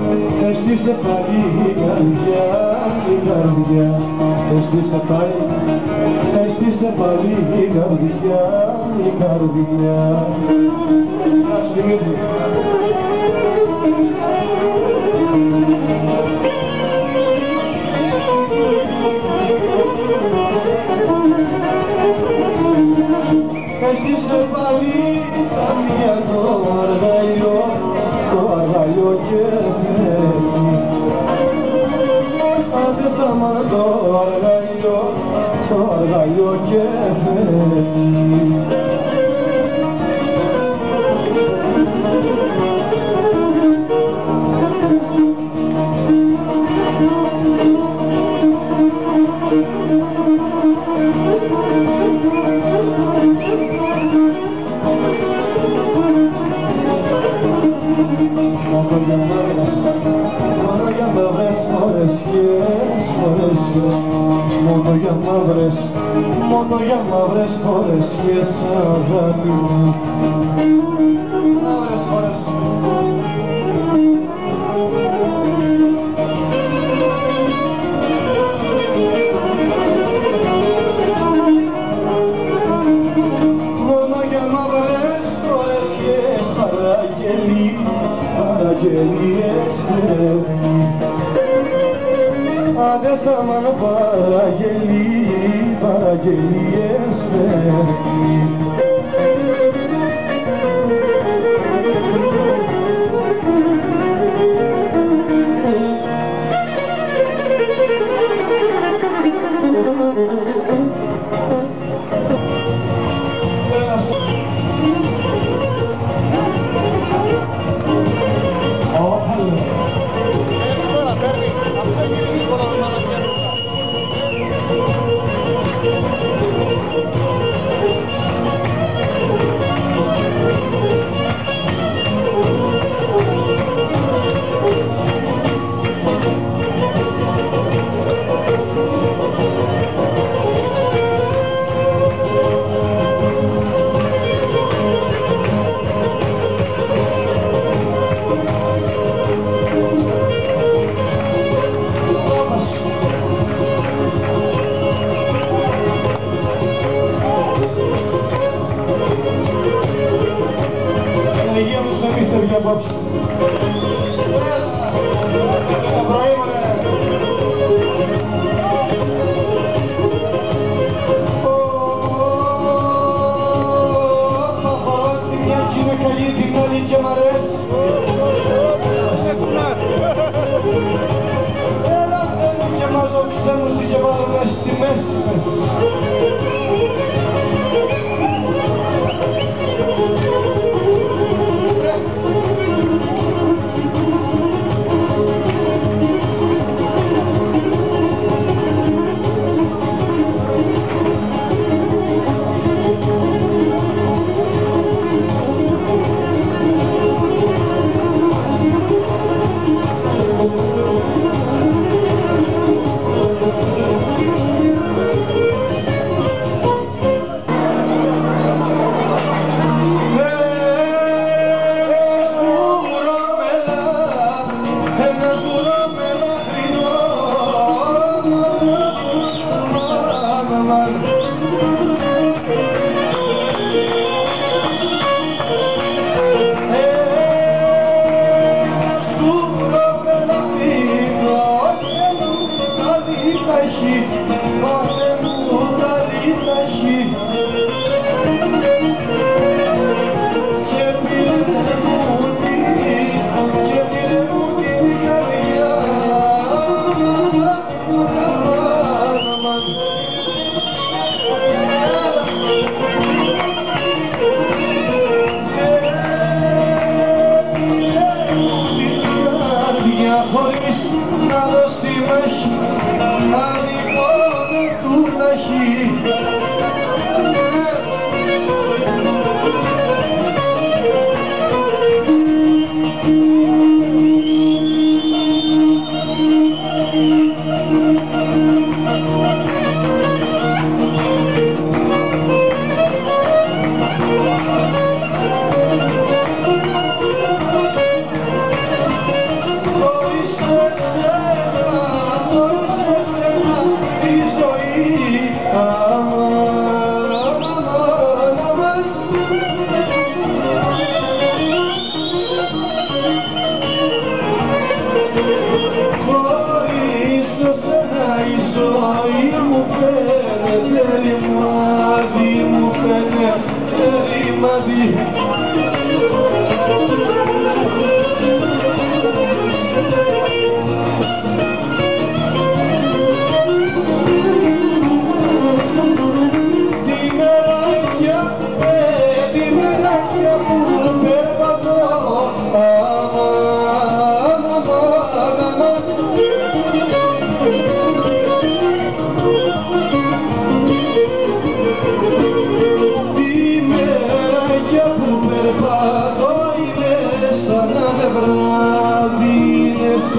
Έστησε πάλι η καρδιά, η καρδιά. Έστησε πάλι η καρδιά, η καρδιά. Έστησε πάλι καμία το αργαλιό και φεύγει. Άντε σταμάτα το αργαλιό και φεύγει. Μόνο για μαύρες φορεσιές αγάπη μου. Μαύρες φορές. Μόνο για μαύρες φορεσιές παραγγελίες φεύγει. Άντε σταμάτα παραγγελίες φεύγει.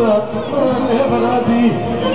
σαν βράδυ.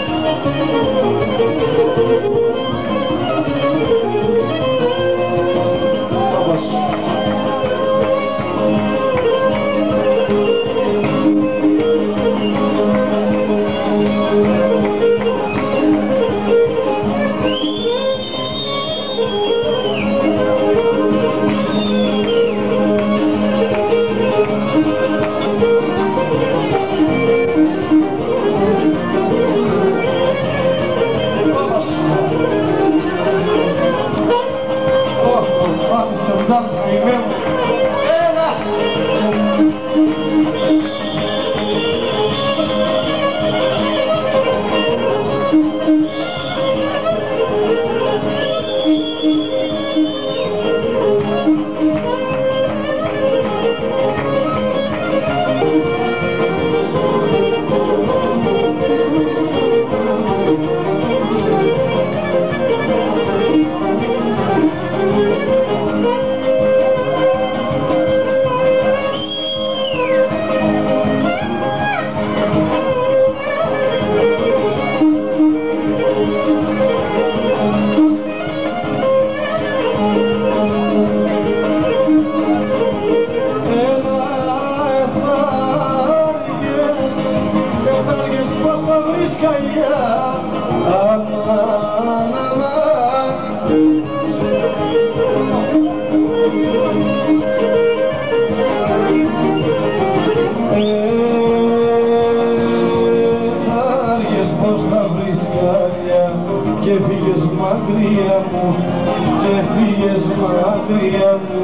Και φύγες μακριά μου, και φύγες μακριά μου.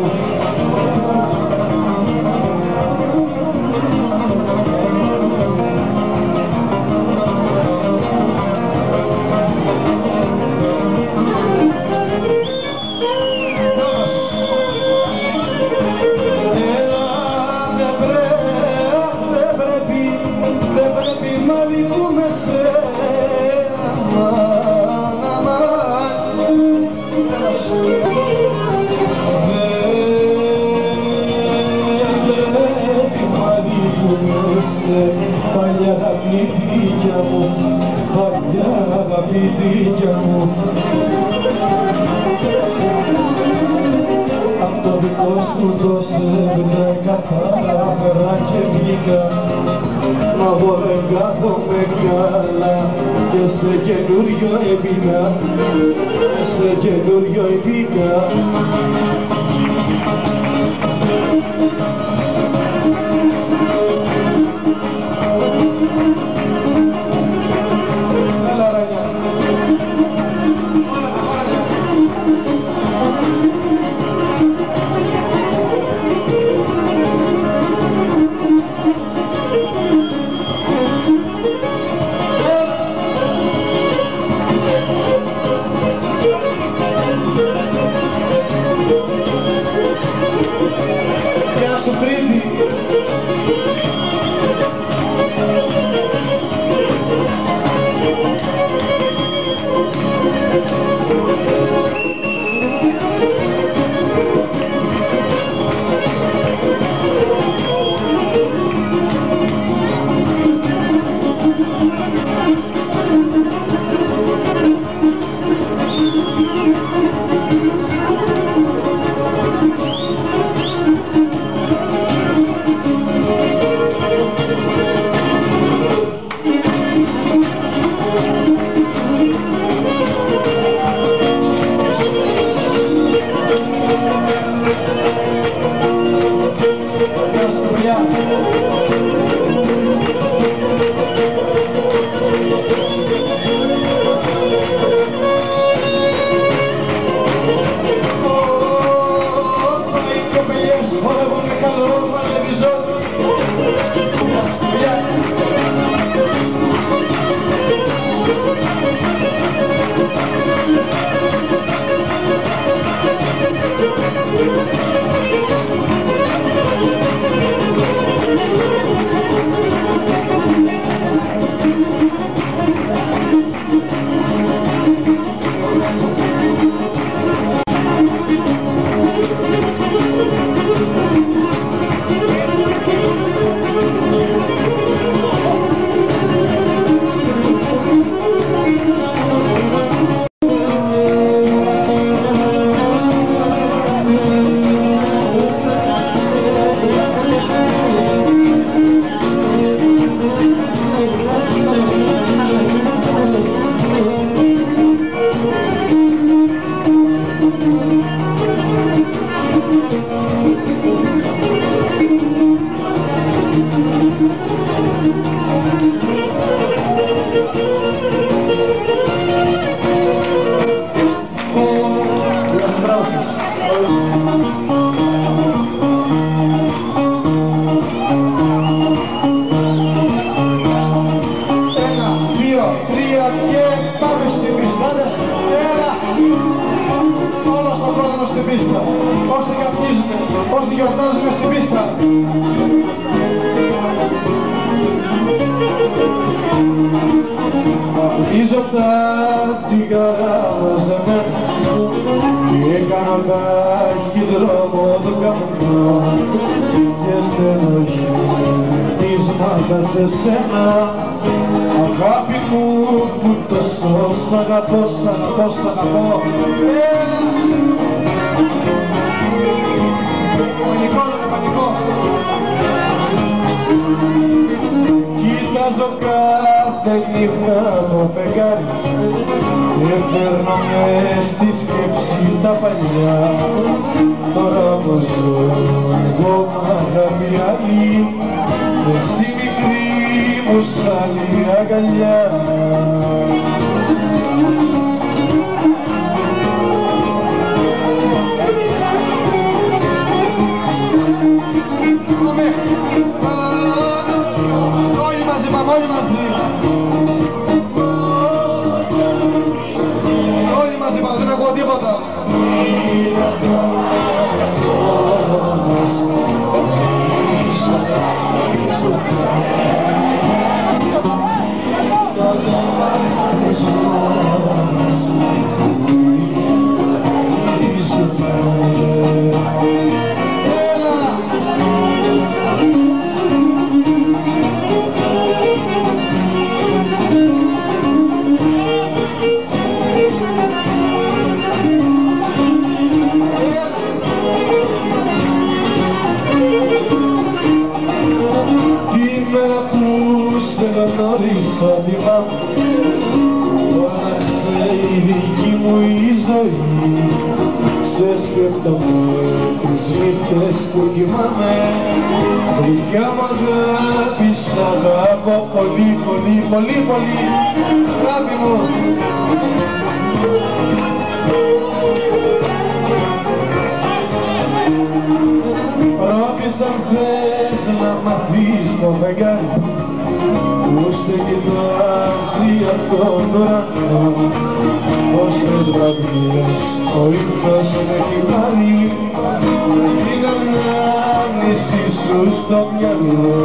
Παλιά αγαπητίκια μου, παλιά αγαπητίκια μου. Απ' το δικό σου το σέβρε κατάφερα και βγήκα. Μα μπορέ κάθομαι καλά και σε καινούριο επίκα, σε καινούριο επίκα. Όσοι καπνίζουμε, όσοι γιορτάζουμε στην πίστα. Αρχίζω τα τσιγάρα μαζεμένα και κάνω ταχυδρόμο το καπνό και στενοχειρίσματα σε σένα, αγάπη μου που τόσο σ' αγαπώ, σ' αγαπώ, σ' αγαπώ. Κοιτάζω κάθε νύχτα το φεγγάρι και παίρνω μες στη σκέψη τα παλιά. Τώρα πως ζω εγώ μ' αγάπη άλλη, εσύ μικρή μου σ' άλλη αγκαλιά. Όλοι μαζί πάμε, δεν ακούω τίποτα. Όλαξε η δική μου η ζωή, σε σκέφτομαι τις νύχτες που κοιμάμαι. Γλυκιά μου αγάπη, σ' αγαπώ πολύ, πολύ, πολύ, πολύ, αγάπη μου. Ρώτησα αν θες να μαθείς το φεγγάρι που σε κοιτάξει απ' τον ουρανό. Πόσες βραδιές ο ύπνος με έχει πάρει, την ανάμνηση σου στο μυαλό.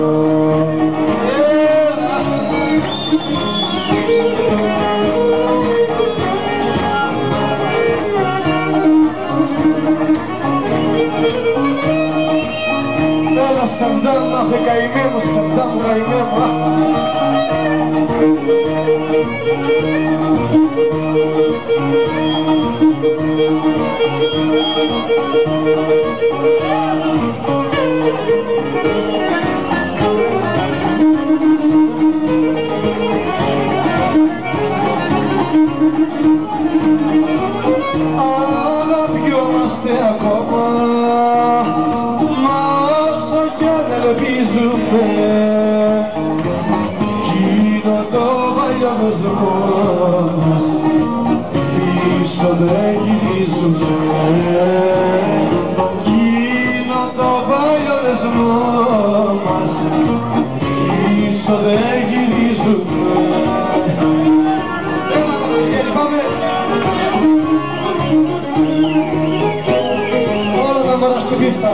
Έλα σ' αυτά να φε καημέ μου, σ' αυτά μου καημέ μου. Αγαπιόμαστε ακόμα, μα όσο κι αν ελπίζουμε, εκείνο το παλιό δεσμό μας πίσω δεν γυρίζουμε. Εκείνο το παλιό δεσμό μας πίσω δεν γυρίζουμε. Έλα Παναγιώτη, πάμε! Όλα τα μωρά στην πίστα.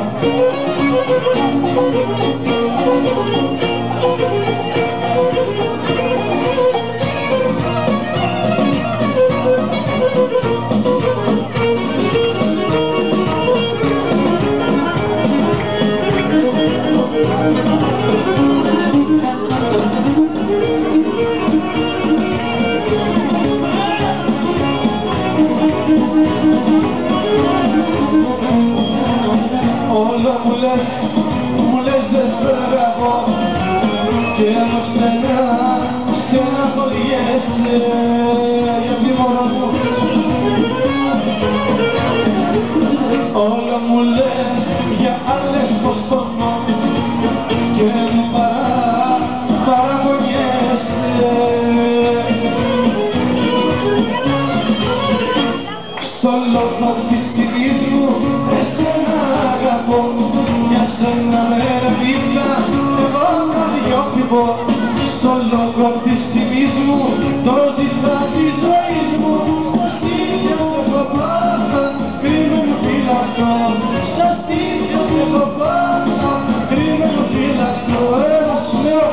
Σ' όλο της στιγμής μου εσένα αγαπώ. Για σένα μέρα νύχτα εγώ καρδιόφυβο. Σ' όλο της στιγμής μου το ζητά της ζωής μου. Στα στήθια σε έχω πάντα κρυμμένο φυλακτό. Στα στήθια σε έχω πάντα κρυμμένο φυλακτό. Έλα σου λέω.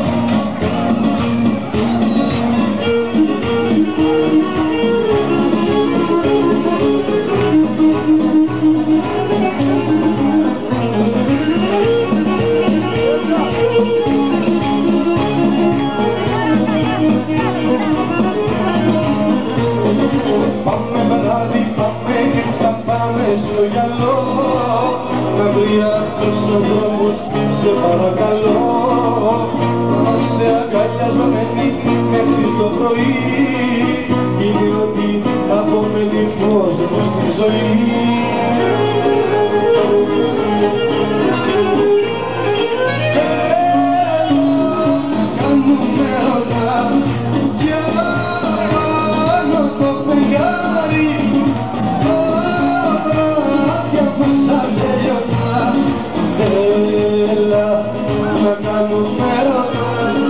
Πάμε βράδυ, πάμε και θα πάμε στο γυαλό. Να βρει ο δρόμος, σε παρακαλώ. Να είμαστε αγκαλιαζομένοι μέχρι το πρωί. Είναι ότι απομένει φως μου στη ζωή. Κάνουμε ρωτά κι άνω το φεγγάρι. Βράδια μας ατέλειωτα. Έλα να κάνουμε ρωτά.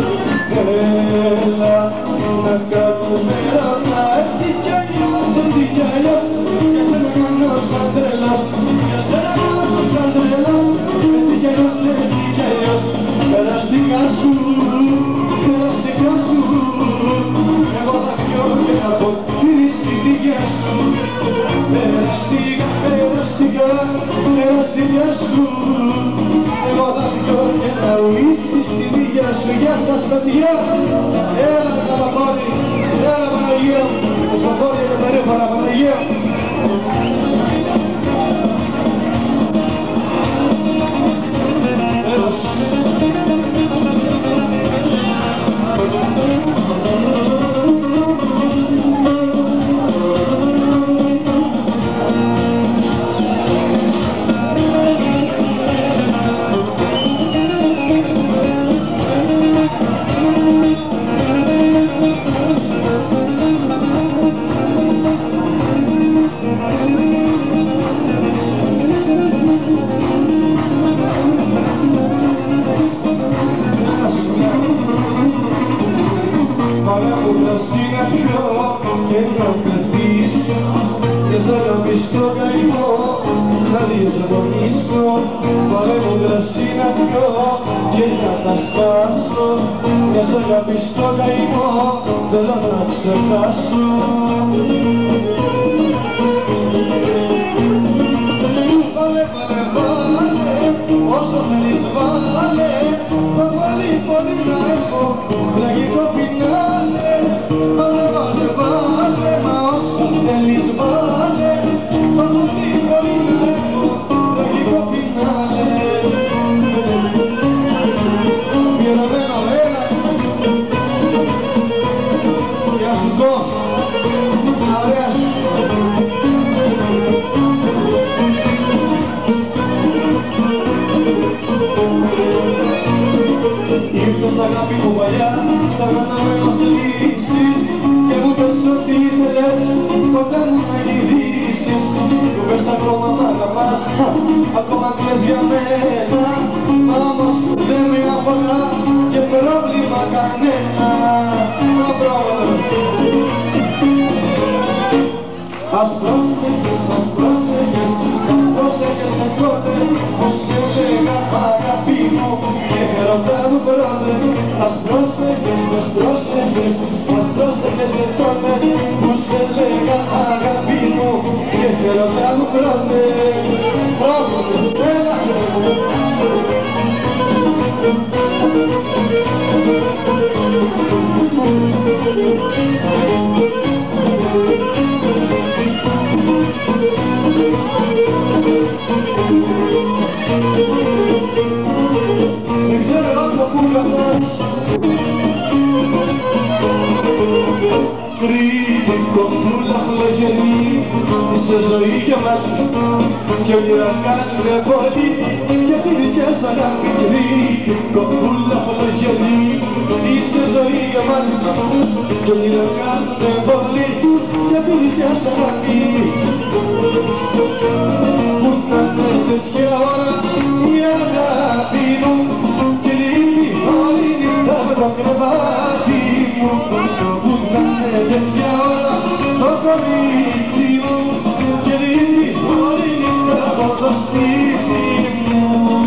Έλα να κάνουμε ρωτά. Έτσι κι αλλιώς, έτσι κι αλλιώς. Για σένα κάνω σαν τρελός. Για σένα κάνω σαν τρελός. Έτσι κι αλλιώς, έτσι κι αλλιώς. Περαστικά σου, περαστικά σου. Εγώ θα πιω και θα πω είναι στη δικιά σου. Περαστικά, περαστικά, περαστικά σου. Εγώ θα πιω και θα ουίσκι στη δικιά σου. Γεια σας παιδιά. Έλα Καπαπόρη, έλα Παναγία. Το Σαπόρι είναι περήφανα Παναγία. Έλος. Ακόμα κλαις για μένα, όμως δεν με αφορά και πρόβλημα κανένα. Ας πρόσεχες, ας πρόσεχες, ας πρόσεχες εγγόνε, πως έλεγα αγάπη μου και ερωτά μου πρώτε. Ας πρόσεχες, ας πρόσεχες, ας πρόσεχες εγγόνε, πως έλεγα αγάπη μου και ερωτά μου πρώτε. Ας πρόσεχες, έλα δεν ξέρω από πού καθώς κριτικό πουλα χλογερή σε ζωή γεμάτη κι όνειρα κάνουμε πολύ για τη δικιά σου αγάπη. Κριτικό πουλα χλογερή σε ζωή ζωή γεμάτη κι όλοι να κάνουνε πολύ για τη δικιά σου αγάπη. Που ήτανε τέτοια ώρα η αγάπη μου και λείπει όλη νύχτα με το κρεβάτι μου. Που ήτανε τέτοια ώρα το κορίτσι μου και λείπει όλη νύχτα από το σπίτι μου.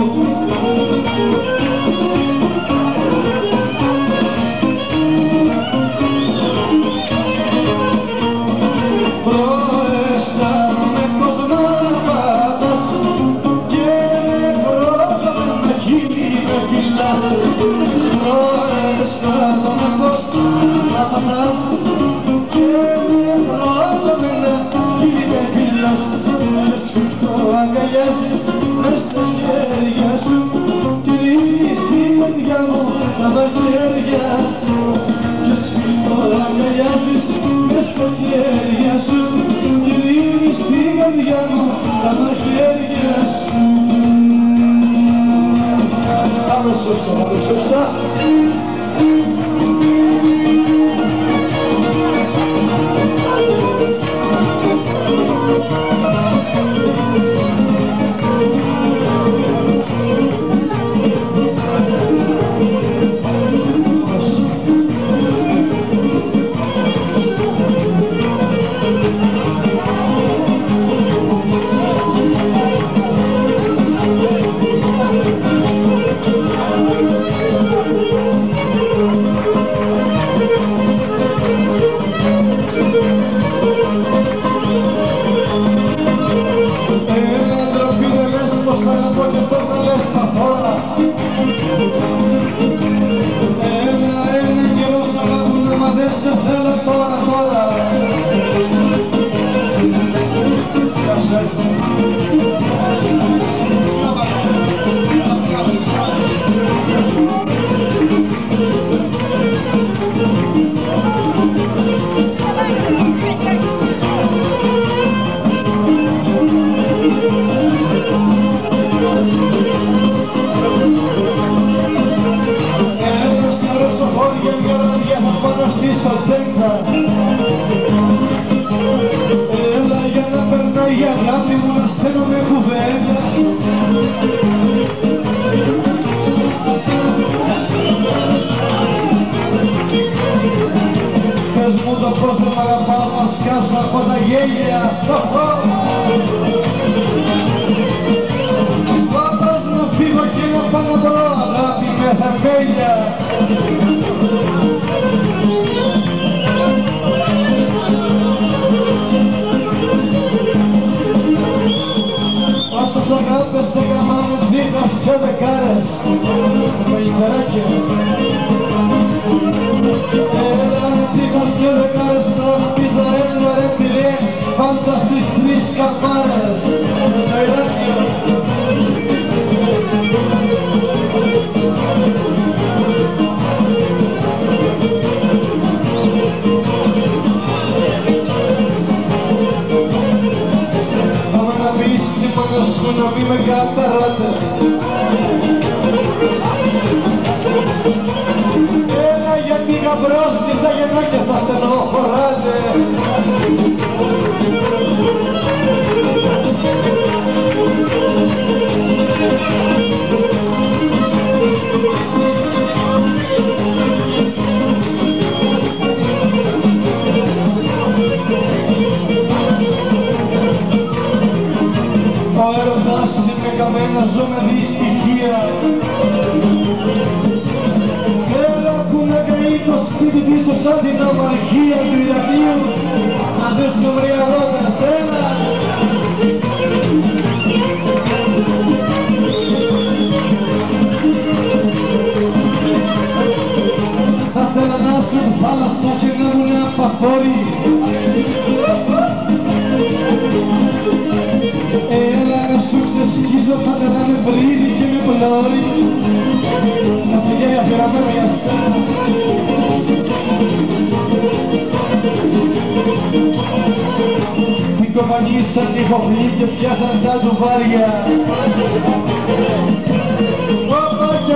κοπανίσαν οι χοχλοί και πιάσαν τα ντουβάρια. Όπα και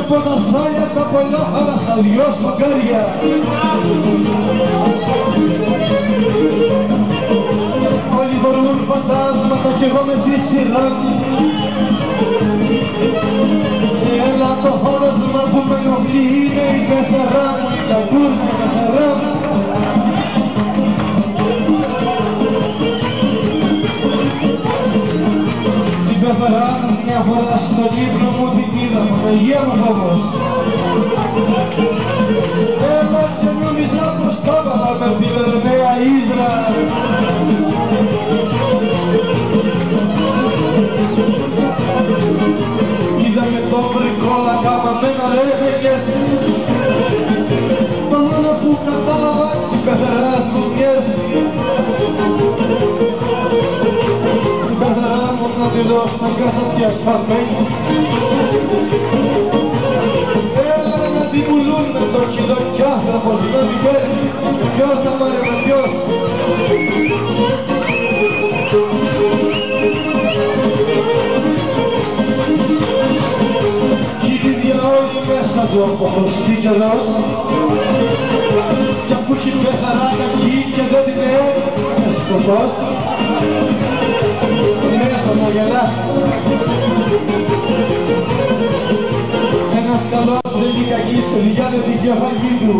από τα σάλια τα πολλά θάλασσα, δυο σπαγκάρια. Όλοι φορούν φαντάσματα κι εγώ με τη σειρά μου. Έλα το χώρασμα που με ενοχλεί είναι η πεθερά μου, η κακούρια πεθερά μου. Την πεθερά μου μια φορά στο ύπνο μου την είδα, Παναγία μου όμως. Έλα και νόμιζα πως τα έβαλα με τη βερμαία ύδρα. Είδαμε το βρικόλα καμαμένα ρεύγες. Το μόνο που κατάλαβα της πεθεράς μου μοιάζει. Την πεθερά μου να τη δώσω να κάθω πια σφαλμένη. Έλα να τη πουλούν με το κιλό κι άνθρωπος να την παίρνει. Ποιος θα πάρει με ποιος. Όλοι μέσα του από χρωστή καιρός κι αφού έχει πεθαρά κακή και δεν την έκανε σκοτός μέσα μου γελάστε. Ένας καλός δεν είναι κακή σε διάλε την κεφαλή του.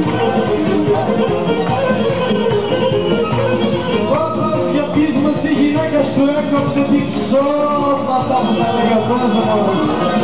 Όπως για πείσμα της γυναίκας του έκοψε την ψώματα που τα έλεγε ο κόσμος.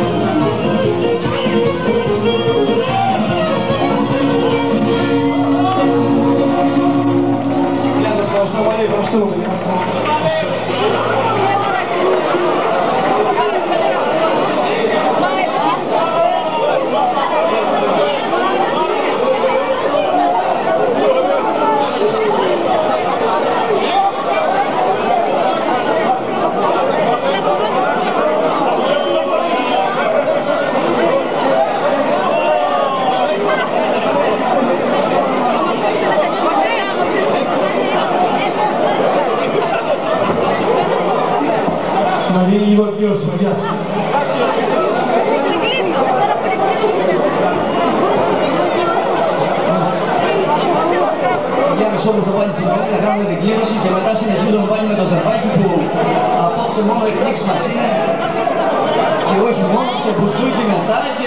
Όπου θα βάλει σημαίνει να κάνουμε την κλήρωση και μετά συνεχίζουμε πάλι με το ζερβάκι που απόψε μόνο εκπλήξει μας είναι και όχι μόνο και μπουτσούκι μετά και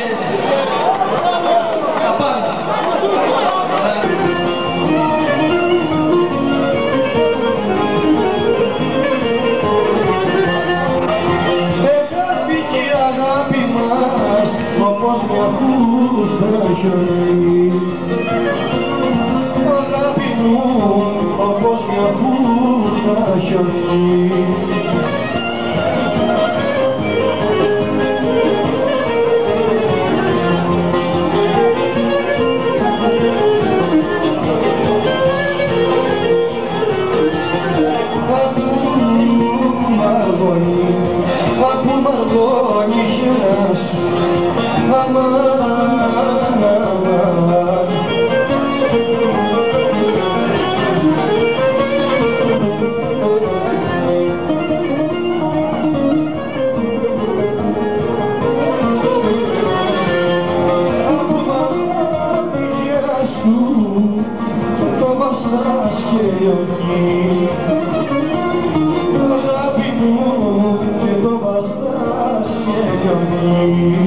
τα πάντα. Αγάπη και αγάπη μας όπως μια χούφτα χιονί. Όπως μια χούφτα χιονί. Αφού μαργώνει η χέρα σου, αμάν, αμάν. Αγάπη μου και το βαστάς και λιώνει.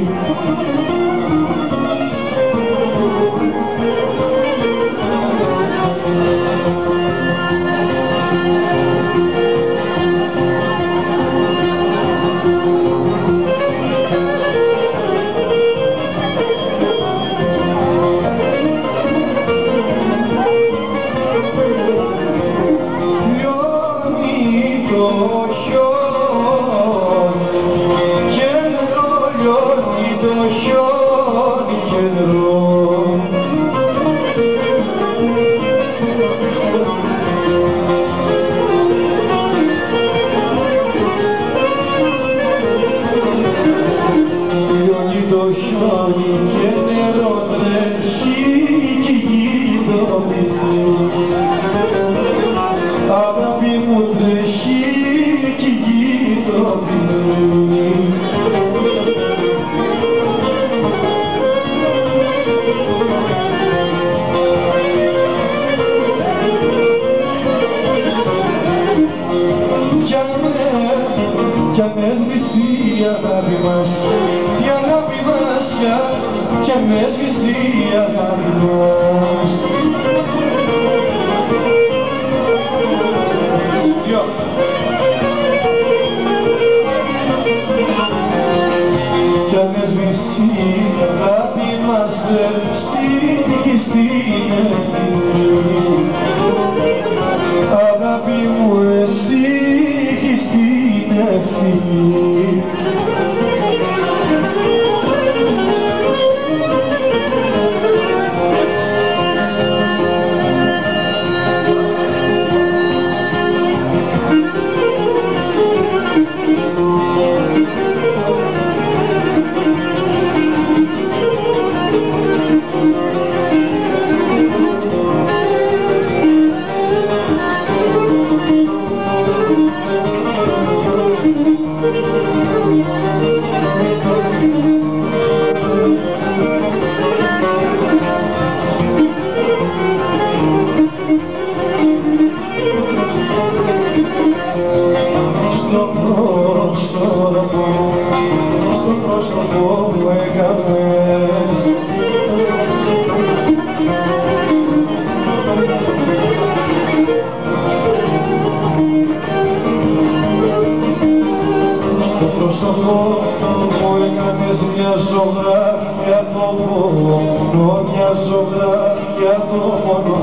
ζωγράφια το πόνο, μια ζωγράφια το πόνο.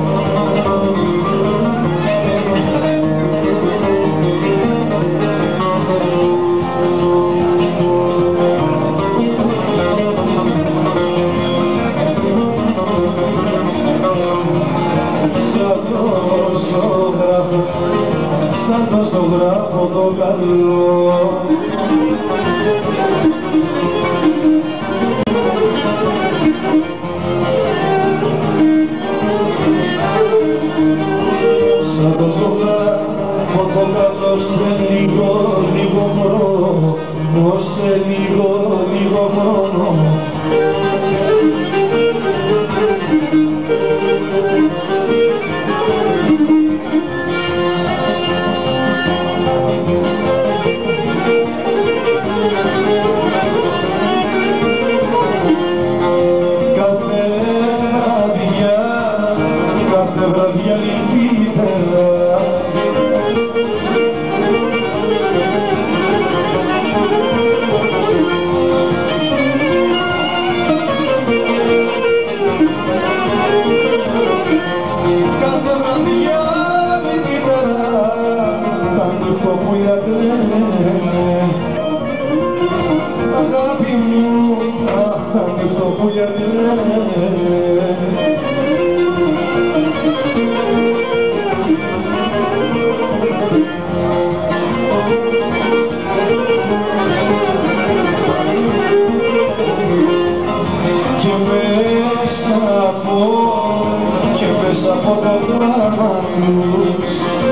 Σαν το ζωγράφο το καλό. Σαν το ζωγράφο το καλό σε λίγο χρόνο, σε λίγο χρόνο. Αγάπη μου, ανοιχτό που και μέσα από τα γράμμα τους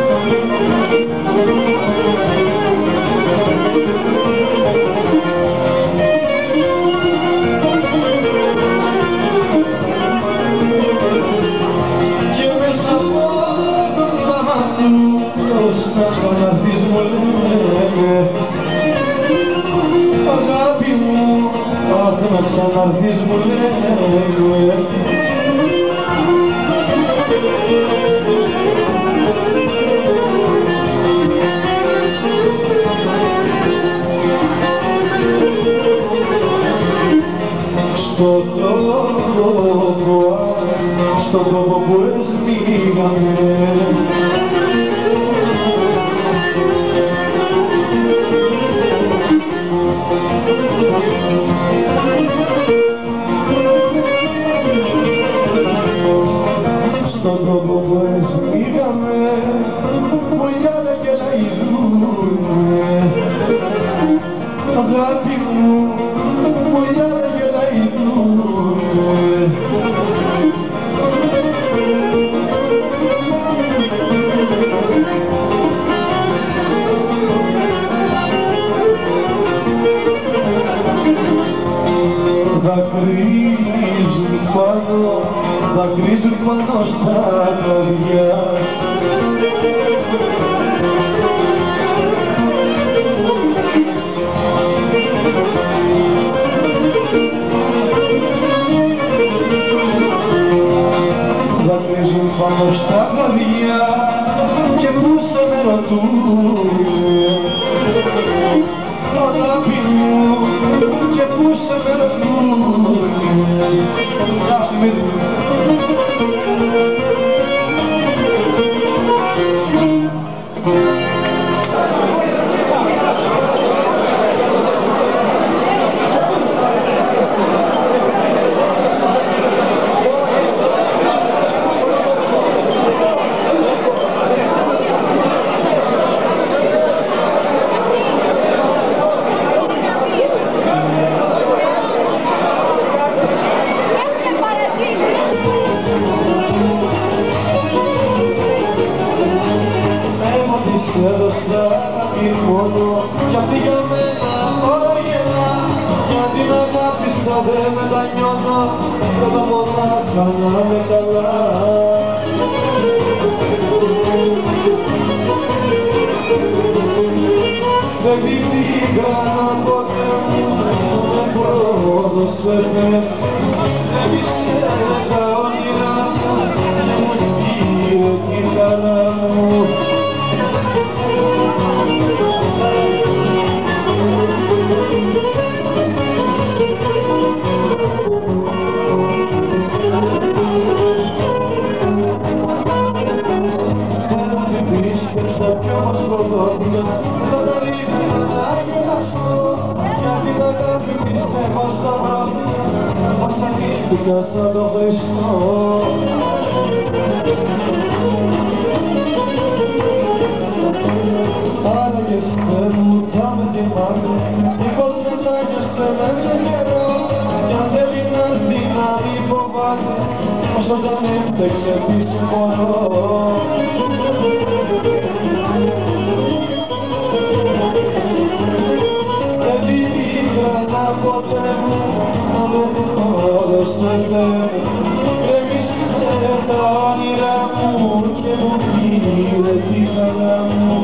να ξαναρθείς μου λένε, αγάπη μου, αχ να ξαναρθείς μου λένε. Στον τόπο που εσμίγαμε, στον τόπο που εσμίγαμε, μολιάνε και λαϊδούνε. Αγάπη μου, μολιάνε και λαϊδούνε. Δακρύζουν πάνω στα κλαδιά. Δακρύζουν πάνω στα κλαδιά και πόσο με ρωτούνε, αγάπη μου, και πόσο με ρωτούνε. Έδωσα την μόνο κι αυτή για μένα τώρα γελά, για την αγάπησα δεν μετανιώνω, πρώτα μονάχα να είμαι καλά. Δεν την πήγα ποτέ μου, δεν πρόδωσες με, δεν πιστεύω τα όνειρά μου, γύρω τη χαρά μου. όταν έπαιξε πίσω μωρό. Δεν πήγαινα ποτέ μου, μόνο σε Θεέ. Έμεισε τα όνειρά μου και μου πήρε τη χαρά μου.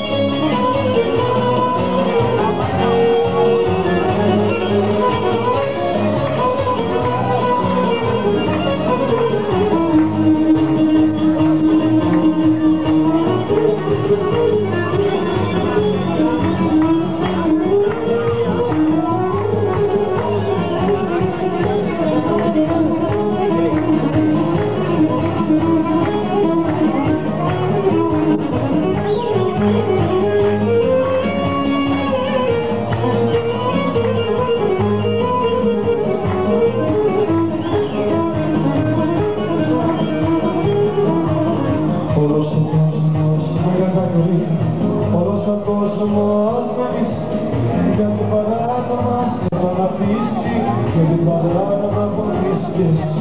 Όλος ο κόσμος με μισεί, για την παράνομα μας επαναπτύσσει, για την παράνομα χωρίς κι εσύ.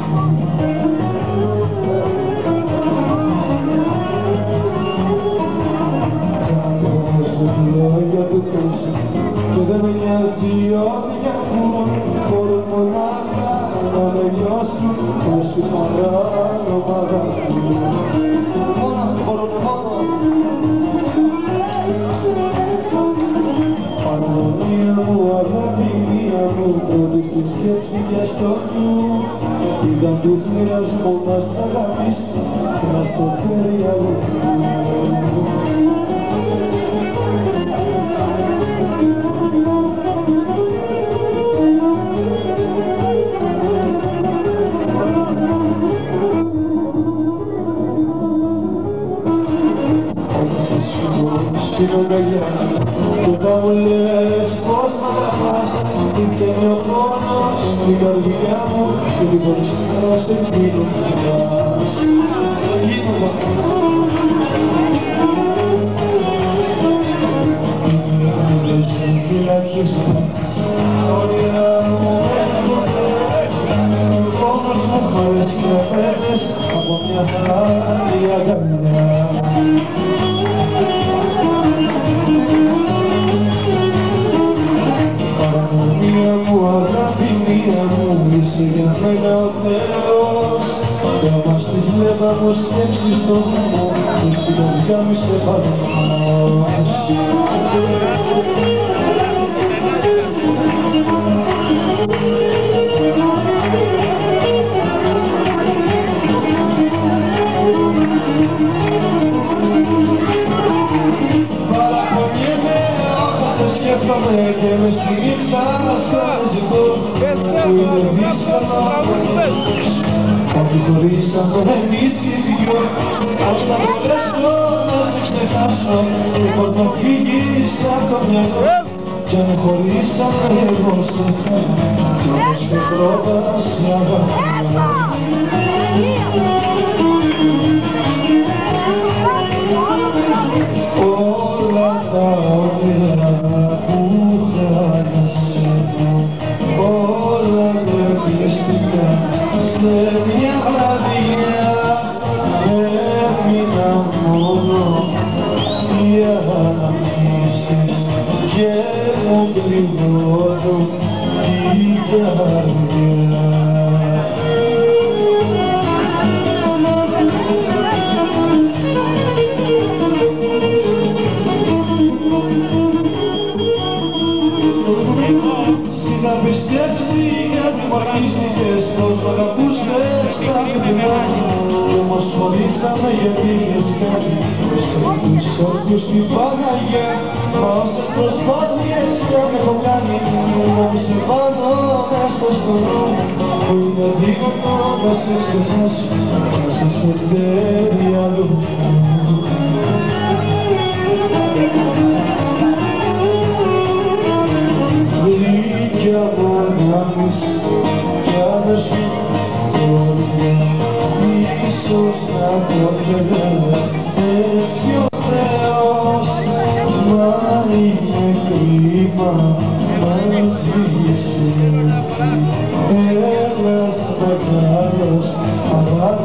Κάνοντας τη λόγια του κόσμου και δεν με νοιάζει ό,τι για πούν, μπορούν μονάχα να με νιώσουν όσοι παράνομα αγαπούν. Πανωνία μου, αγαπηνία μου, πρώτη στη σκέψη και στο νου, ήταν τους μοιρασμού να σ' αγαπήσω και να στο φέρει αλλού. Στην αγκαλιά και όταν μου λες πως μ' αγαπάς, ήρθε ο πόνος στην καρδιά μου και την κοριστά σε εκείνο που κοιτάς. Σε εκείνο που κοιτάς. Στην φυλακή σου, όνειρα μου έρχονται, ο πόνος μου χωρίς και παίρνεις από μια άλλη αγκαλιά. Πανωνία μου, αγαπηνία μου, είσαι για μένα ο Θεός. Για μας τη φλέβα μου σκέψεις στο νου και στην καρδιά μου σε παραμάς. Παραπονιέμαι όταν σε σκέφτομαι και μες στη νύχτα σ' αναζητώ. Που είναι δύσκολο ότι χωρίσαμε εμείς οι δυο. Πώς θα μπορέσω να σε ξεχάσω, λοιπόν να φύγεις από το μυαλό. Κι αν χωρίσαμε εγώ σε θέλω, κι όμως και πρώτα σε αγαπώ. Όλα τα όνειρα που χάνεσαι, όλα με κλειστικά σε μια βραδιά. Έμεινα μόνο οι αναμνήσεις και μου πληγώνουν την καρδιά. Συν πιστέψει γιατί μ' αρνίστηκες πως μ' αγαπούσες στα παιδιά μου. Κι όμως χωρίσαμε γιατί είχες κάνει σε τους όρκους την Παναγιά. Μα όσες προσπάθειες κι αν έχω κάνει να μη σε βάλω μέσα στο νου, που είναι δύσκολο να σε ξεχάσω, να σε φέρει αλλού. Βρήκια μου αγάπης κι αν σου μπορώ, ίσως να το θέλω έτσι ο Θεός. Μα είναι κρίμα να ζεις έτσι ένας μεγάλος αγάπης.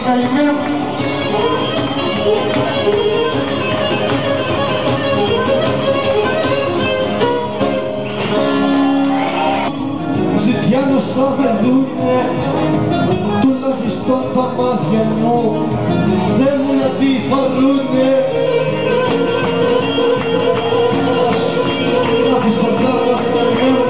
Καλημέρα. Ζητιάνος σαν δεν δούνε, τουλάχιστον τα μάτια μου θέλουν να τη φορούνε. Να τη σαρδάρα, καλημέρα.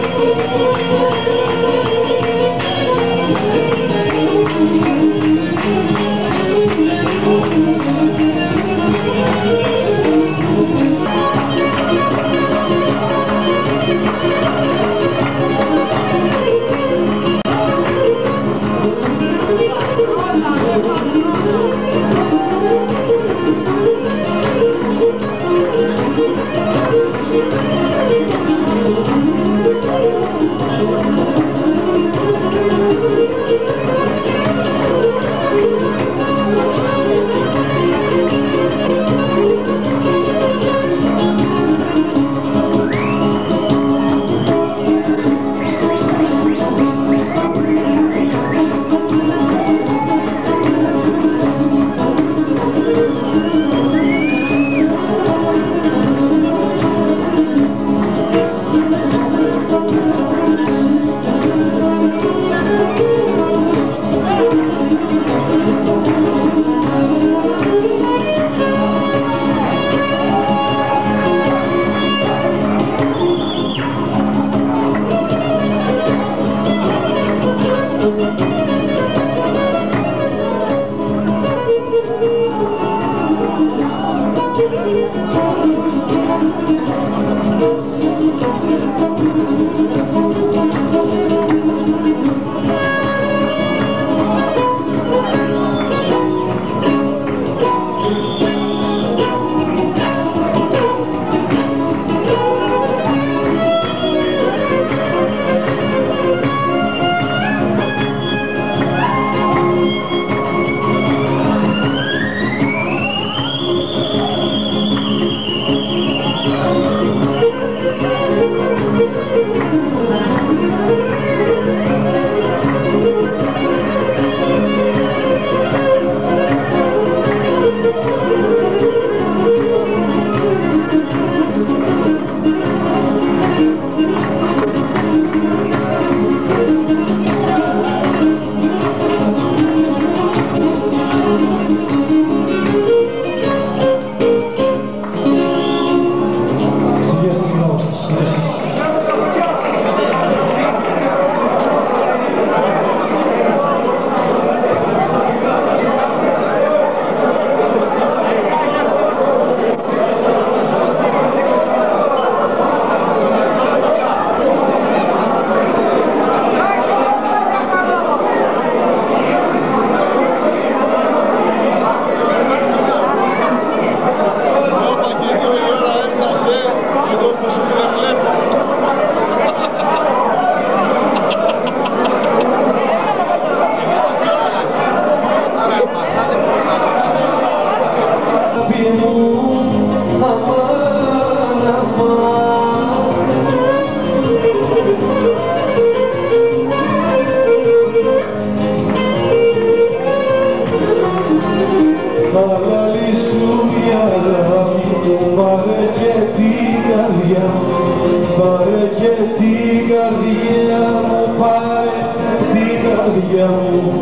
Πάρε και την καρδιά μου, πάρε την καρδιά μου.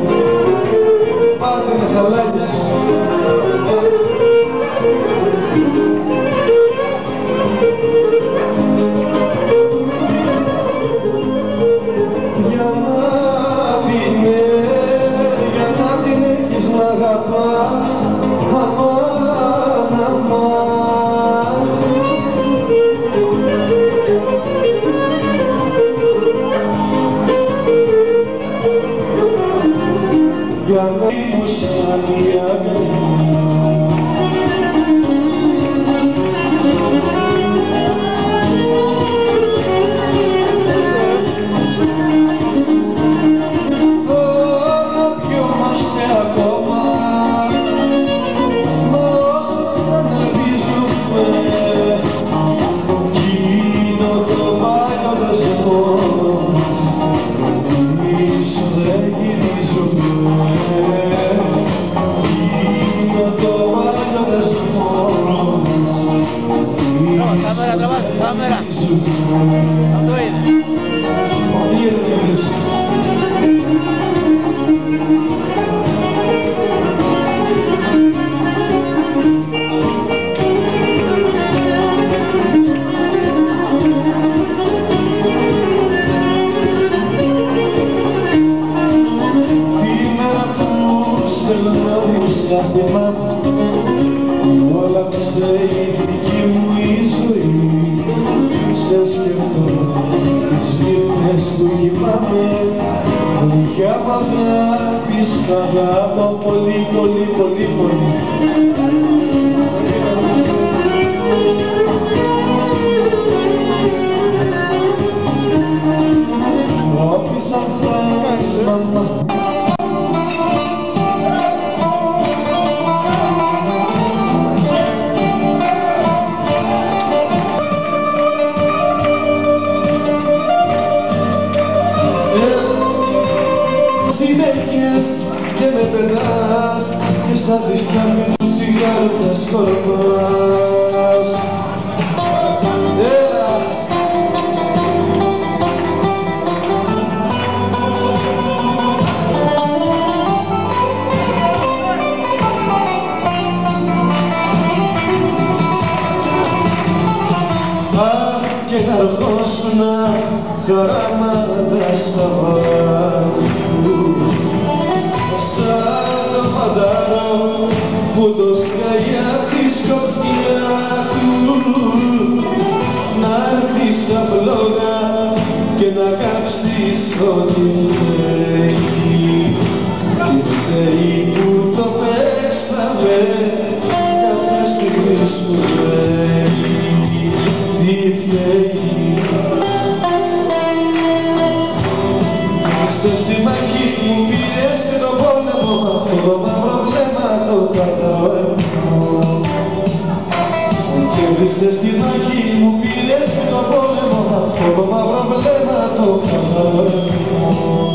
Πάρε να χαλάγεις. Για να την έχεις να αγαπάς, αμάν, αμάν. Για να είσαι σαν η αγάπη. Yeah. Κάμερα, τραβάς, κάμερα. Αυτό είναι. Όλαξε η δική μου η ζωή. Σε σκεφτώ τις νύχτες που κοιμάμαι. Κι απ' αγάπη σ' αγαπώ πολύ, πολύ, πολύ, πολύ. Όποιες αυτές μαμά. Και με περνάς και σαν τη στραβή του τσιγάρου τα σκορπάς. Έλα! Αχ, και να αρχώσουνα χαράματα Σαββάτου. Σαν το φαντάρο που το σκάει απ' τη σκοπιά του. Να έρθεις απλώνα και να κάψεις ό,τι φταίει. Και φταίει που το παίξαμε κάποια στιγμή σπουδαίη. Τι φταίει. Στη μάχη μου πήρες και το πόλεμο, αυτό το μαύρο βλέμμα το καταλαβαίνω. Κέρδισες στη μάχη μου πήρες και το πόλεμο, αυτό το μαύρο βλέμμα το καταλαβαίνω.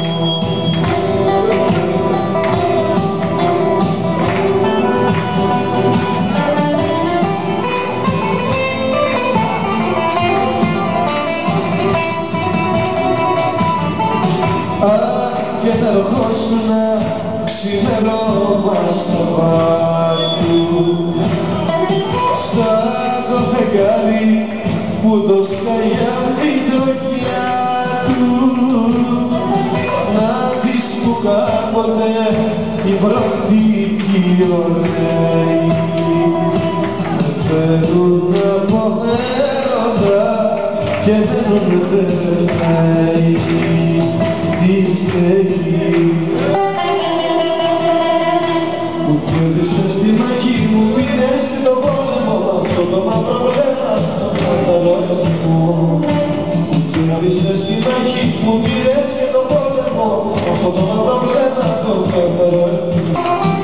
Και να ερχόσουνα ξημερώμα Σαββάτου. Σαν το φεγγάρι που το σκάει απ' την τροχιά του. Να δεις που κάποτε η πρώτη κι οι ωραίοι με φέρουν από έρωτα και μένουν δεν φταίει. Που κέρδισες στη μάχη μου πήρες και το πόλεμο, αυτό το μαύρο βλέμμα το καταλαβαίνω. Που κέρδισες στη μάχη μου πήρες και το πόλεμο, αυτό το μαύρο βλέμμα το καταλαβαίνω.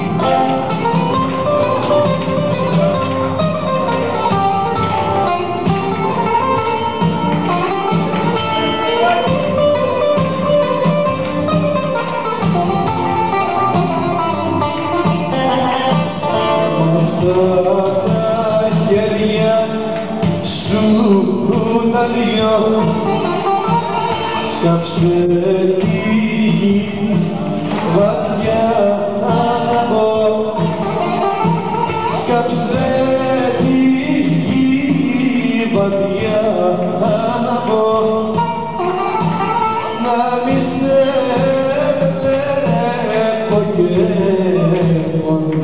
Τα χέρια σου τα δυο σκάψε τη γη βαθιά να πω. Σκάψε τη γη βαθιά να πω. Να μη σε βλέπω και μόνο.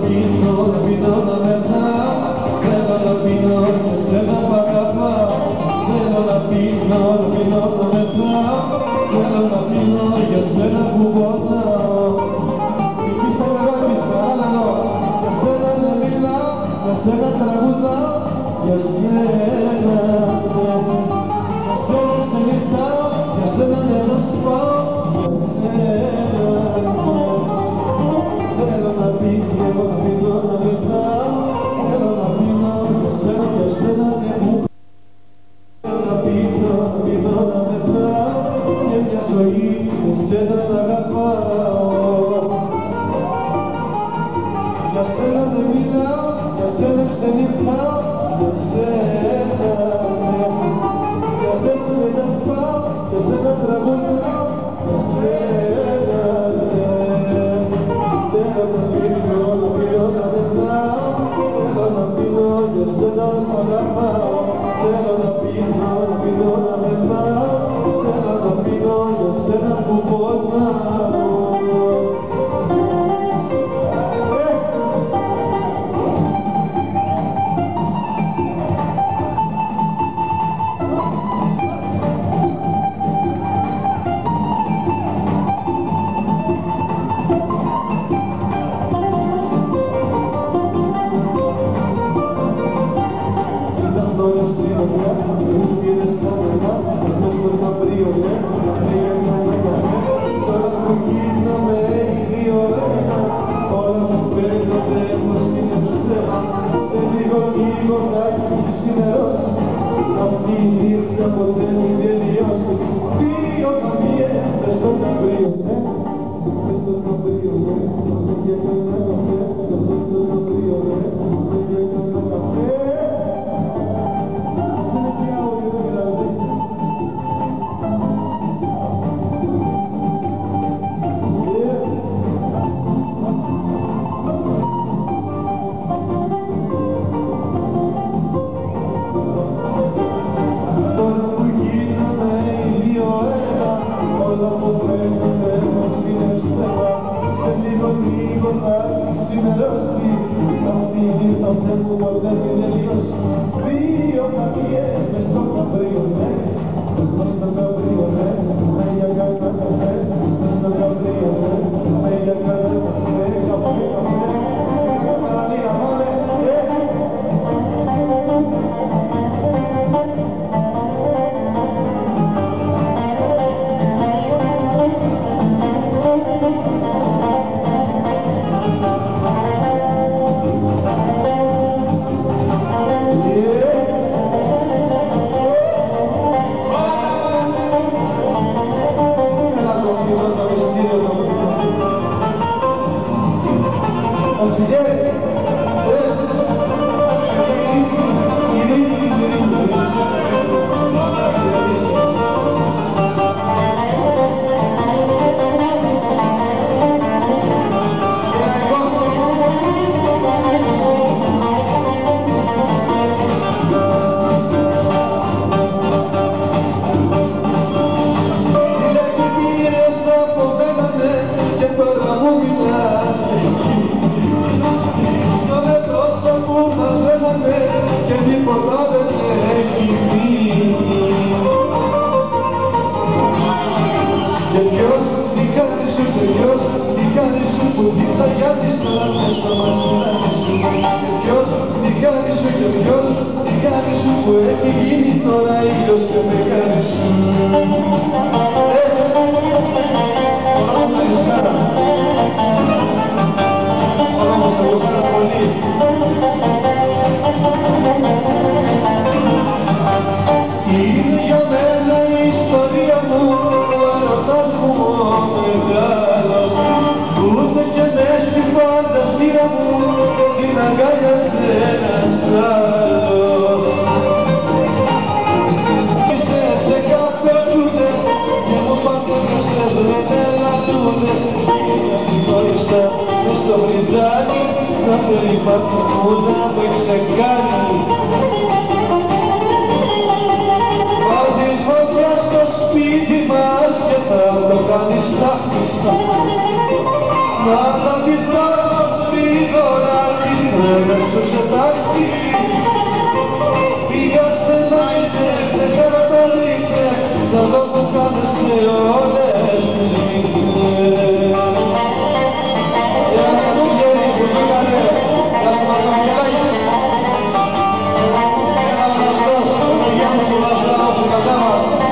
πίνω, πίνω να μετράω. Θέλω να πίνω και σένα μ' αγαπάω. Θέλω να πίνω, πίνω να μετράω. Θέλω να πίνω για σένα που πονάω. Υπήρχε μεγάλης παράλληλο, για σένα δεν μιλάω, για σένα τραγουδάω, για σένα ξενυχτάω, για σένα νερό σου πάω, θέλω να πίνω, να πίνω να μετράω, θέλω να πίνω για σένα δεν μου. Θέλω να πίνω να μετράω, και μια ζωή για σένα να αγαπάω. Για σένα δεν μιλάω, για σένα ξενυχτάω, για σένα δεν ασπάω, για σένα τραγουδάω, για σένα θέλω να πίνω να μετράω, θέλω να πίνω για σένα μ' αγαπάω. Θέλω να πίνω να μετράω, θέλω να πίνω για σένα που πονάω. Βάζεις φωτιά στο σπίτι μας και θα το κάνεις τάχτιστα. Να θα πεις τώρα γρήγορα Πέρασε σε τάξι, πήγα σε μάισες, σε χαρακτηριστές, θα δω που κάνεσαι όλες τις νύχτες. Για να καθηγαίνει που ζήκανε, να σου μακρογελάει. Ένα γνωστός, ο Γιάννης του Λαζάρο του Κατάμα.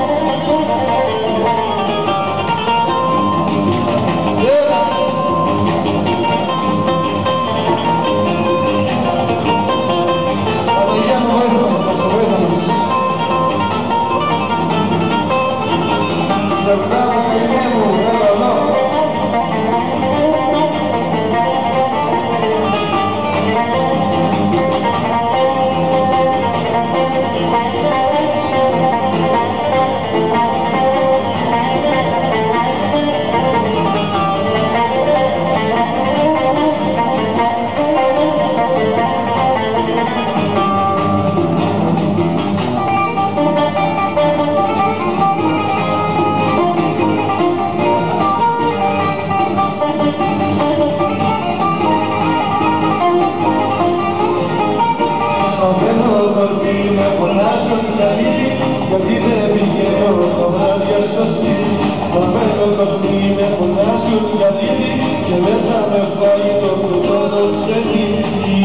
Γιατί δεν πηγαίνω τα βράδια στο σπίτι. Θα μένω καπνί με φωνάζουν καλύβι και δεν θα με φάει το κουτό ξενύχτη.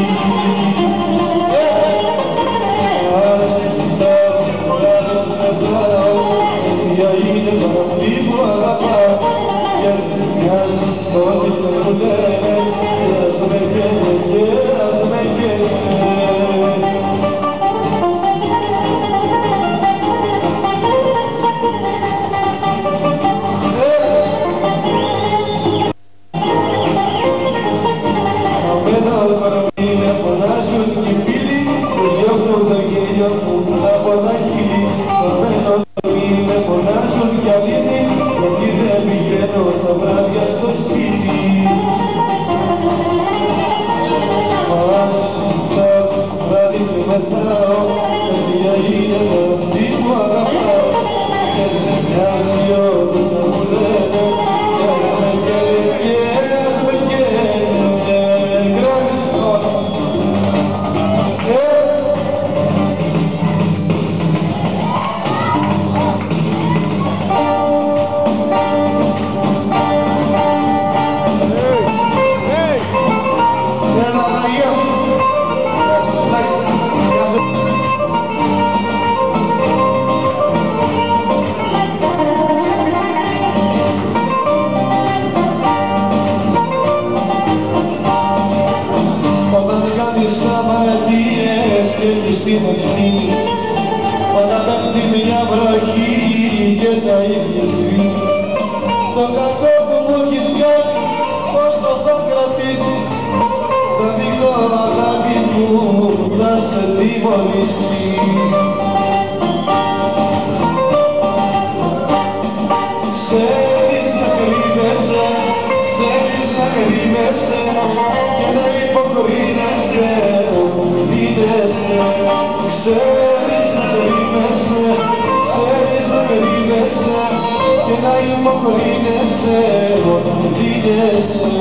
Άρεσε ζητάω και πολλά τον κρατάω, ποια είναι το αυτή που αγαπάω, γιατί μοιάζει ό,τι δεν μου λένε, και ας με καίνε και ας με καίνε. Παραταχθεί μια βροχή και τα ίδια σβήνει. Το κακό που μου έχεις κάνει, πώς το θα κρατήσεις, το δικό αγάπη μου να σε δημολήσει. Ξέρεις να κρύβεσαι, ξέρεις να κρύβεσαι και να υποκρίνεσαι όπου κρύβεσαι. Ξέρεις να κρύβεσαι, ξέρεις να κρύβεσαι και να υποκρίνεσαι όπου κρύβεσαι.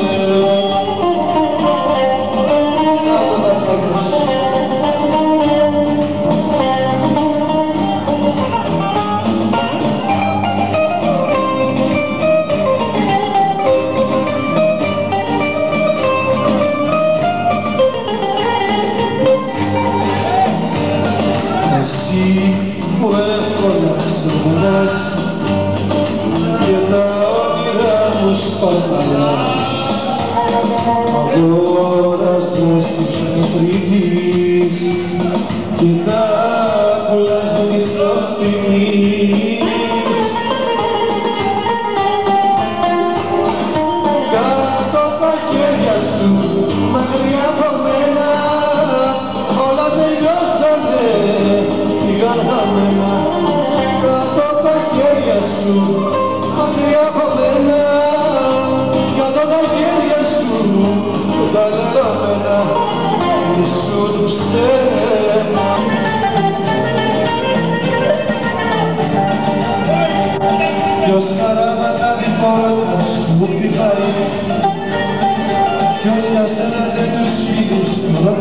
Εσύ που εύκολα ξεχνάς και τα όνειρά μου σπαταλάς, αγόραζες τους νεφρίδεις και τα πλάζεις οφειλείς. Κάτω τα χέρια σου μακριά από μένα, όλα τελειώσανε. Κάτω τα χέρια σου, μακριά από μένα, κάτω τα χέρια σου, τα λερώμενα, ήσουν ψέμα. Ποιος χαράματα την πόρτα σου χτυπάει, ποιος για σένα δεν τους φίλους του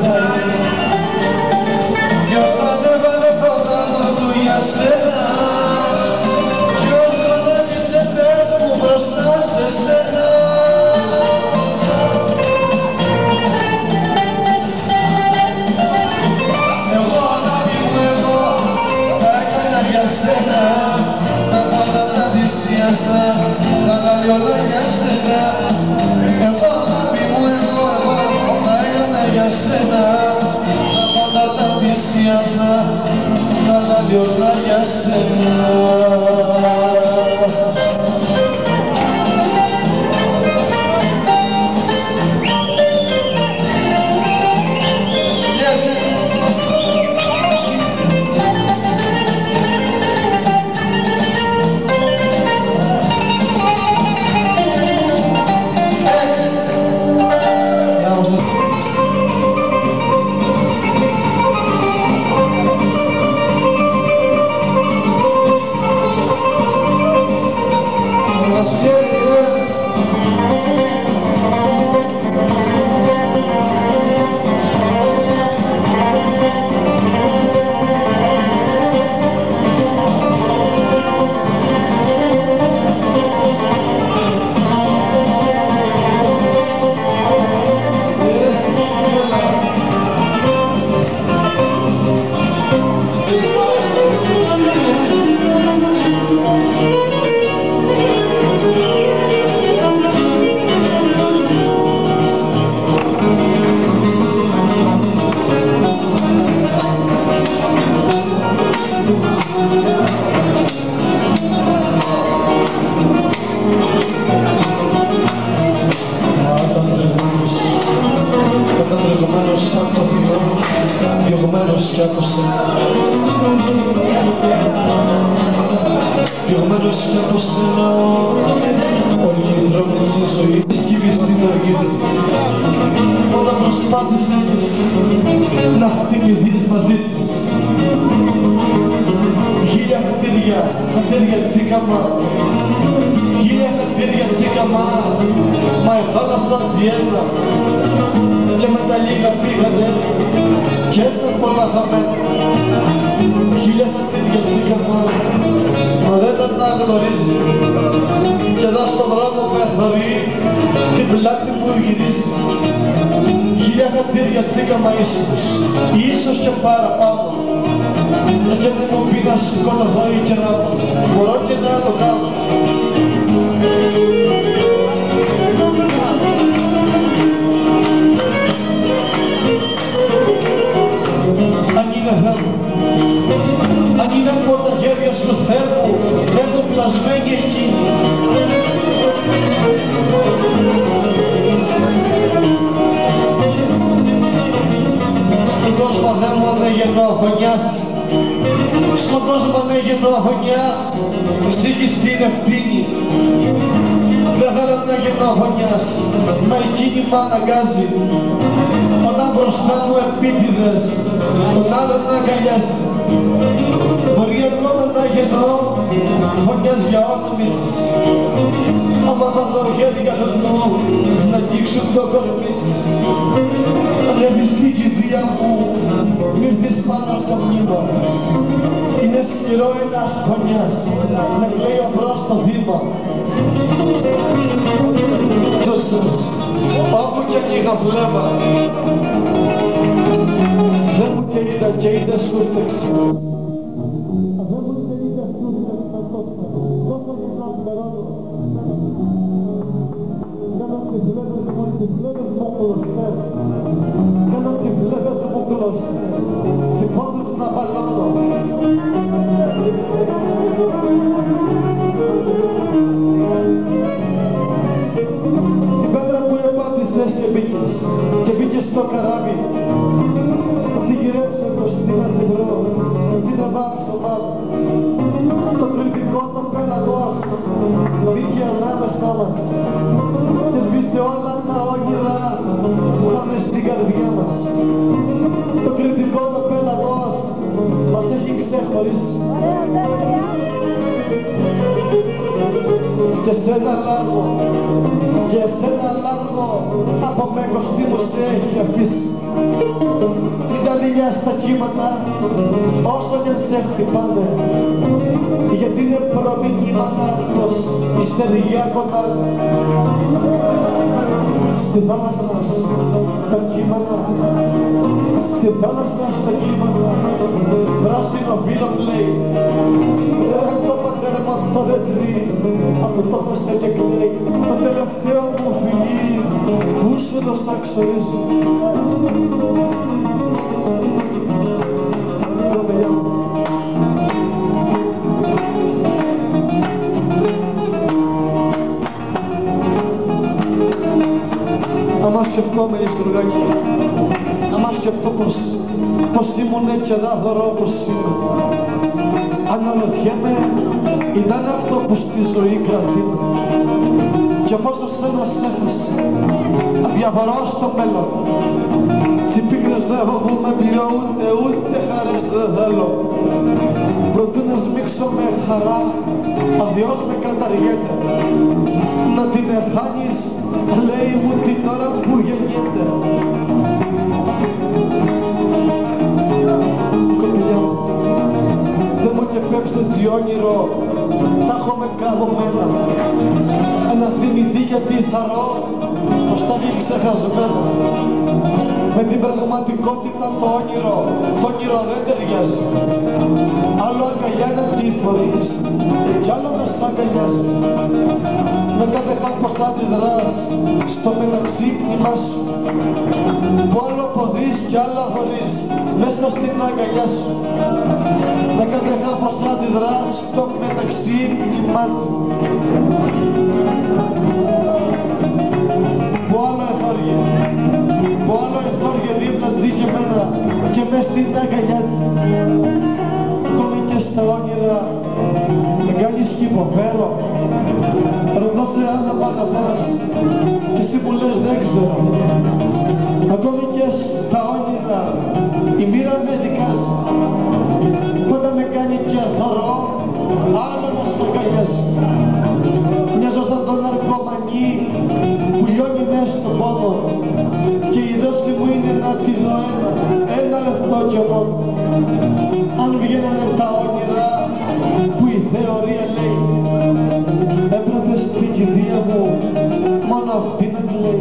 Διωγμένος κι από σένα όλοι οι δρόμοι της ζωής κύβεις στην οργή της. Όταν προσπάθησες να χτυπηθείς μαζί της, χίλια χατήρια τσίκαμα, χίλια χατήρια τσίκαμα, μα η θάλασσα τζιένα και με τα λίγα πήγανε και είναι πολλά χαμένα. Χίλια χατήρια τσίκαμα, μα δεν τα γνωρίζει και εδώ στον δρόμο με θωρεί την πλάτη μου γυρίζει. Χίλια χατήρια τσίκαμα ίσως και παραπάνω, και δεν μου πει να σηκώνω ή και να μπορώ και να το κάνω. Αν είναι θέμα, αν είναι από τα χέρια σου Θεού, έχω πλασμένη εκείνη. Στον κόσμο δεν μου ανέγαινε ο γωνιάς, στον κόσμο ανέγαινε ο γωνιάς, εσύ έχεις την ευθύνη. Δεν θέλω να γίνω ο γωνιάς, μα εκείνη μ' αναγκάζει. Όταν μπροστά μου επίτηδες, τον άλλον να αγκαλιάζει. Μπορεί εγώ να γεννώ γωνιάς για όνομη της, άμα θα δω χέρια του να αγγίξουν το κορμί της. Ανεβιστεί η κηδεία μου, μην πεις πάνω στο μνήμα. Είναι σκληρό ένας γωνιάς, να κλαίει μπρος στο βήμα. Όπου κι αν είχα βλέμμα, δεν μου και είδα και είδες ούτε ξέρω. Δεν μου και είδες ούτε τόσο γυμνά περώνω. Κάνω τις βλέπες μου, τις βλέπες μου κλωστές. Κάνω τις βλέπες μου κλωστές. Και πόντους να παλώνω. Την πέτρα που επάντησες και μπήκες στο καράβι. Την γυρέψε μπροστά να την βρω, την εβάρω στο μάτι. Το κριτικό των πέλαγος μπήκε ανάμεσά μας και σβήσε όλα τα όνειρα που είχαμε στην καρδιά μας. Το κριτικό των πέλαγος μας έχει ξεχωρίσει. Και σένα λάργο, και σένα λάργο από μέγωστη μου σε έχει αφήσει. Μην τα δειλιά στα κύματα όσο και σε χτυπάνε, γιατί είναι προμηνύματα πως η στεριά κοντά. Στη θάλασσα στα κύματα, στη θάλασσα στα κύματα, πράσινο φύλλο λέει, το πατέρα μου αυτό δεν τρει, από το χωσέ και κλαίει, το τελευταίο μου φιλί, πού σου το σαξορίζει. άμα σκεφτόμαι Ιστουργάκη, άμα σκεφτώ πως ήμουν και θα θωρώ πως είμαι. Αναρωτιέμαι, ήταν αυτό που στη ζωή κρατήμα και πόσο σένας έχασε, αδιαφορώ στο μέλλον. Τι πίκρες δεν φοβούμαι πια ούτε χαρές δεν θέλω. Προτού να σμίξω με χαρά, αδειός με καταργέται. Να την εχάνεις, λέει μου την ώρα που γεννιέται. Κοπηλιά μου, δεν μου και πέψε έτσι όνειρο, τα έχω με καβωμένα. Ένα θυμηθεί γιατί θαρώ, πως τα βγει ξεχασμένα. Με την πραγματικότητα το όνειρο δεν ταιριάζει. Άλλο αγκαλιά να τη φορείς, κι άλλο να σ' αγκαλιάζει. Με κάθε πως αντιδράς, στο μεταξύ κοιμάσου. Που άλλο ποδείς κι άλλο χωρίς, μέσα στην αγκαλιά σου. Με κάθε πως αντιδράς, στο μεταξύ κοιμάσου. Που άλλο εθόργε, που άλλο εθόργε δίπλα ζει και μένα και μες στην αγκαλιά της. Ακόμη και στα όνειρα με κάνεις κι υποφέρω. Ρωτώ σε αν μ' αγαπάς και εσύ που λες δεν ξέρω. Ακόμη και στα όνειρα η μοίρα με δικάζει. Όταν με κάνει και θωρώ, άλλο να σ' αγκαλιάζει. Μοιάζω σαν τον ναρκωμανί που λιώνει μέσα στον πόδο και η δόση μου είναι να τη δω ένα λεπτό και μόνο. Αν βγαίνανε τα όνειρα που η θεωρία λέει, έπρεπε στην κηδεία μου μόνο αυτή να κλαίει.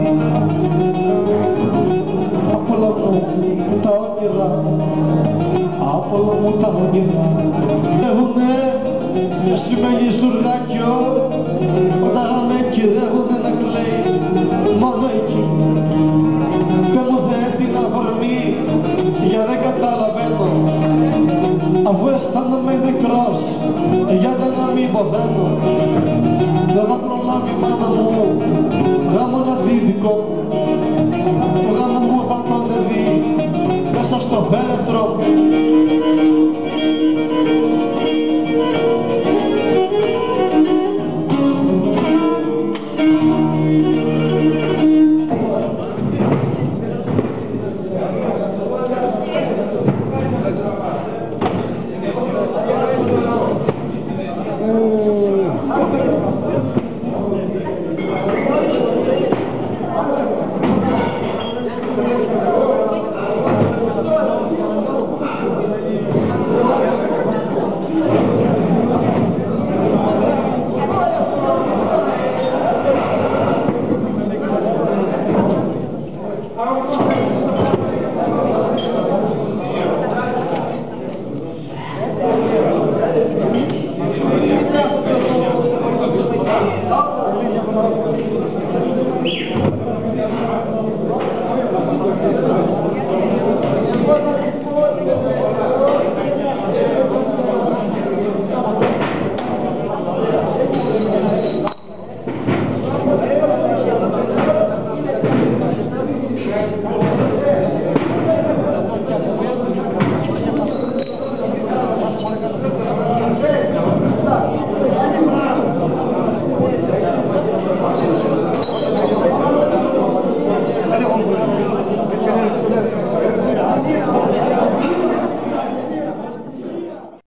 Απόλα μου τα όνειρα, απόλα μου τα όνειρα έχουνε μια σημαίνει σουρνάκιο, όταν με κυδεύουνε να κλαίει μόνο εκεί. Και μου δεν την αφορμή για δεν καταλαβαίνω, αφού αισθάνομαι μικρός, γιατί να μην υποθαίνω. Δεν θα προλάβει η μάνα μου γάμο να δει δικό μου. Το γάμο μου θα τον δει μέσα στο φέρετρο